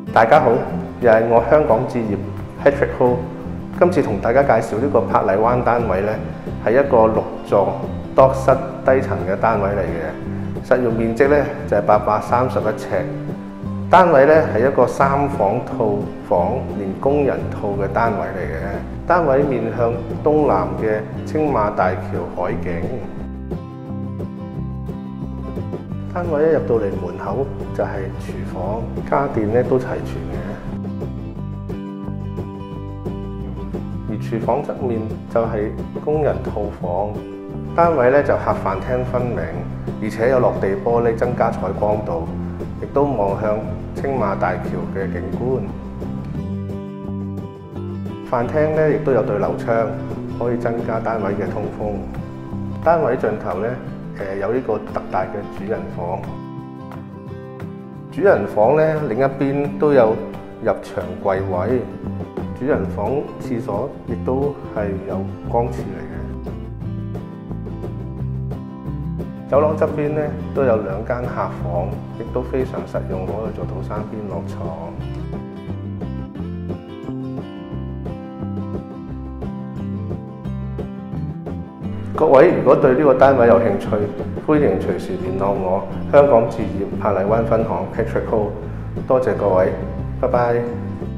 大家好，又係我香港置業 Patrick Ho。今次同大家介紹呢個珀麗灣單位呢，係一個6座多室低層嘅單位嚟嘅，實用面積呢就係831尺。單位呢係一個3房套房連工人套嘅單位嚟嘅，單位面向東南嘅青馬大橋海景。單位一入到嚟門口就係廚房，家電咧都齊全嘅。而廚房側面就係工人套房。單位咧就客飯廳分明，而且有落地玻璃增加採光度，亦都望向青馬大橋嘅景觀。飯廳咧亦都有對流窗，可以增加單位嘅通風。單位盡頭咧有呢個特大嘅主人房。主人房咧另一邊都有入牆櫃位。主人房廁所亦都係有乾廁嚟嘅。走廊側邊咧都有2間客房，亦都非常實用，可以做到3邊落床。各位如果對呢個單位有興趣，歡迎隨時聯絡我，香港置業珀麗灣分行 Patrick Ho。多謝各位，拜拜。